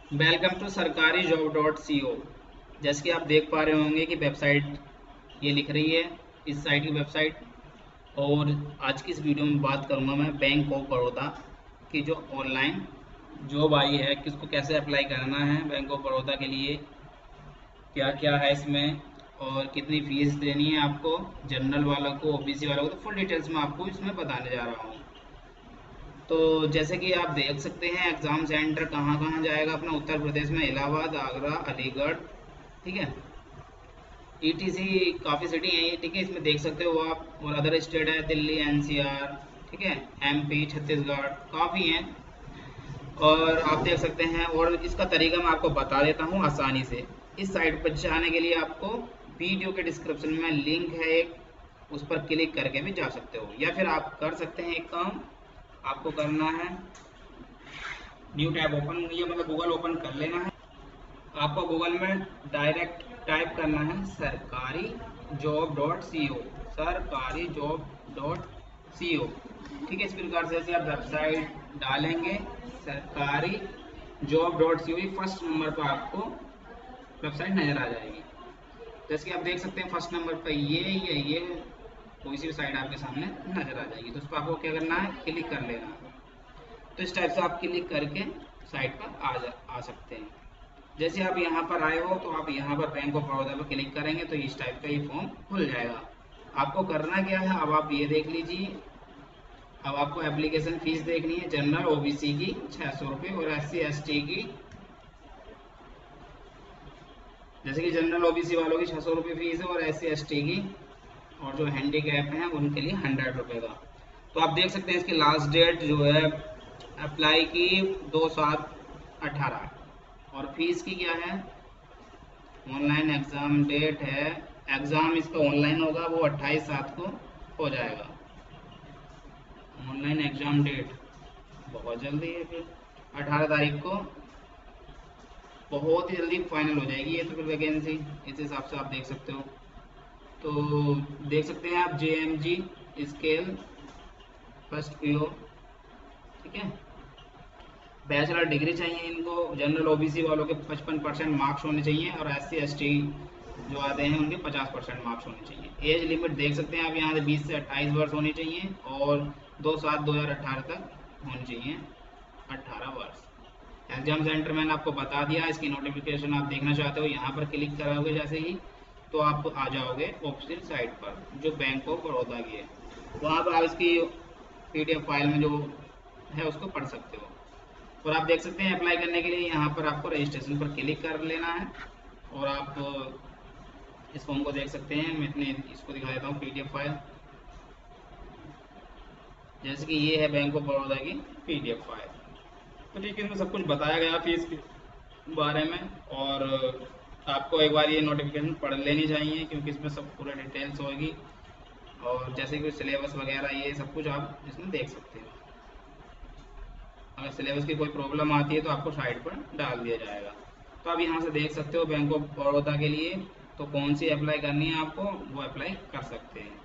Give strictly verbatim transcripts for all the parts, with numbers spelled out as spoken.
Welcome to Sarkari job dot C O. जैसे कि आप देख पा रहे होंगे कि वेबसाइट ये लिख रही है, इस साइट की वेबसाइट। और आज की इस वीडियो में बात करूंगा मैं बैंक ऑफ बड़ौदा की जो ऑनलाइन जॉब आई है, किसको कैसे अप्लाई करना है बैंक ऑफ बड़ौदा के लिए, क्या क्या है इसमें और कितनी फीस देनी है आपको, जनरल वालों को, ओ बी सी वालों को। तो फुल डिटेल्स में आपको इसमें बताने जा रहा हूँ। तो जैसे कि आप देख सकते हैं एग्ज़ाम सेंटर कहाँ कहाँ जाएगा अपना उत्तर प्रदेश में, इलाहाबाद, आगरा, अलीगढ़, ठीक है, ई टी सी काफ़ी सिटी हैं ये, ठीक है। इसमें देख सकते हो आप। और अदर स्टेट है दिल्ली, एन सी आर, ठीक है, एम पी, छत्तीसगढ़, काफ़ी हैं। और आप देख सकते हैं। और इसका तरीका मैं आपको बता देता हूँ आसानी से। इस साइट पर जाने के लिए आपको वीडियो के डिस्क्रिप्शन में लिंक है एक, उस पर क्लिक करके भी जा सकते हो। या फिर आप कर सकते हैं एक काम, आपको करना है न्यू टैब ओपन, ये मतलब गूगल ओपन कर लेना है। आपको गूगल में डायरेक्ट टाइप करना है सरकारी जॉब डॉट सी ओ, सरकारी जॉब डॉट सी ओ, ठीक है। इस प्रकार से ऐसे आप वेबसाइट डालेंगे Sarkari job dot C O, first number पर आपको वेबसाइट नज़र आ जाएगी। जैसे कि आप देख सकते हैं फर्स्ट नंबर पर ये ये ये कोई सी भी साइट आपके सामने नज़र आ जाएगी। तो उस पर आपको क्या करना है, क्लिक कर लेना है। तो इस टाइप से आप क्लिक करके साइट पर आ जा आ सकते हैं। जैसे आप यहाँ पर आए हो तो आप यहाँ पर बैंक ऑफ बड़ौदा पर क्लिक करेंगे तो इस टाइप का ये फॉर्म खुल जाएगा। आपको करना क्या है, अब आप ये देख लीजिए। अब आपको एप्लीकेशन फीस देखनी है। जनरल ओ बी सी की छः सौ रुपये और एस सी एस टी की, जैसे कि जनरल ओ बी सी वालों की छः सौ रुपये फीस है और एस सी एस टी की और जो हैंडीकैप हैं उनके लिए हंड्रेड रुपये का। तो आप देख सकते हैं इसकी लास्ट डेट जो है अप्लाई की दो सात अठारह। और फीस की क्या है, ऑनलाइन एग्ज़ाम डेट है, एग्ज़ाम इसका ऑनलाइन होगा वो अट्ठाईस सात को हो जाएगा। ऑनलाइन एग्ज़ाम डेट बहुत जल्दी है, फिर अठारह तारीख को बहुत ही जल्दी फाइनल हो जाएगी ये तो फिर वैकेंसी। इस हिसाब से आप देख सकते हो। तो देख सकते हैं आप J M G scale first P O, ठीक है। बैचलर डिग्री चाहिए इनको। जनरल ओ बी सी वालों के पचपन परसेंट मार्क्स होने चाहिए और एस सी एस टी जो आते हैं उनके पचास परसेंट मार्क्स होने चाहिए। एज लिमिट देख सकते हैं आप यहाँ से बीस से अट्ठाईस वर्ष होनी चाहिए और दो सात दो हज़ार अठारह तक होनी चाहिए अट्ठारह वर्ष। एग्जाम सेंटर मैंने आपको बता दिया, इसकी नोटिफिकेशन आप देखना चाहते हो यहाँ पर क्लिक करोगे जैसे ही तो आप आ जाओगे ऑफिशियल साइट पर जो बैंक ऑफ बड़ौदा की है। वहाँ पर आप इसकी पी डी एफ फाइल में जो है उसको पढ़ सकते हो। और आप देख सकते हैं अप्लाई करने के लिए यहाँ पर आपको रजिस्ट्रेशन पर क्लिक कर लेना है। और आप इस फॉर्म को देख सकते हैं। मैं इतने इसको दिखा देता हूँ पी डी एफ फाइल। जैसे कि ये है बैंक ऑफ बड़ौदा की पी डी एफ फाइल। तो ठीक है, इसमें सब कुछ बताया गया फीस के बारे में। और आपको एक बार ये नोटिफिकेशन पढ़ लेनी चाहिए क्योंकि इसमें सब पूरा डिटेल्स होगी। और जैसे कि सिलेबस वगैरह ये सब कुछ आप इसमें देख सकते हो। अगर सिलेबस की कोई प्रॉब्लम आती है तो आपको साइट पर डाल दिया जाएगा। तो आप यहाँ से देख सकते हो बैंक ऑफ बड़ौदा के लिए तो कौन सी अप्लाई करनी है आपको, वो अप्लाई कर सकते हैं।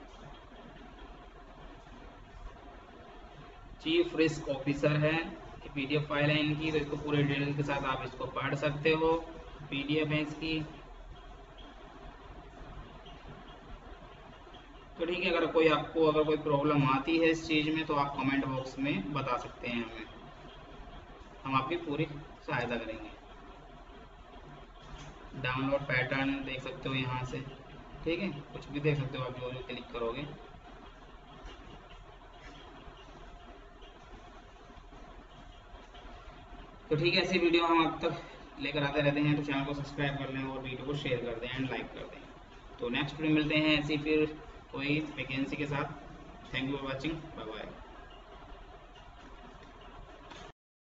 चीफ रिस्क ऑफिसर है, पी डी एफ फाइल है इनकी, तो इसको पूरे डिटेल के साथ आप इसको पढ़ सकते हो। पी डी एफ है इसकी। तो ठीक है, अगर कोई आपको अगर कोई प्रॉब्लम आती है इस चीज़ में तो आप कमेंट बॉक्स में बता सकते हैं हमें, हम आपकी पूरी सहायता करेंगे। डाउनलोड पैटर्न देख सकते हो यहाँ से, ठीक है, कुछ भी देख सकते हो आप जो जो क्लिक करोगे। तो ठीक है, ऐसी वीडियो हम अब तक लेकर आते रहते हैं, तो चैनल को सब्सक्राइब कर लें और वीडियो को शेयर कर दें एंड लाइक कर दें। तो नेक्स्ट वीडियो मिलते हैं ऐसी फिर कोई वैकेंसी के साथ। Thank you for watching, bye bye.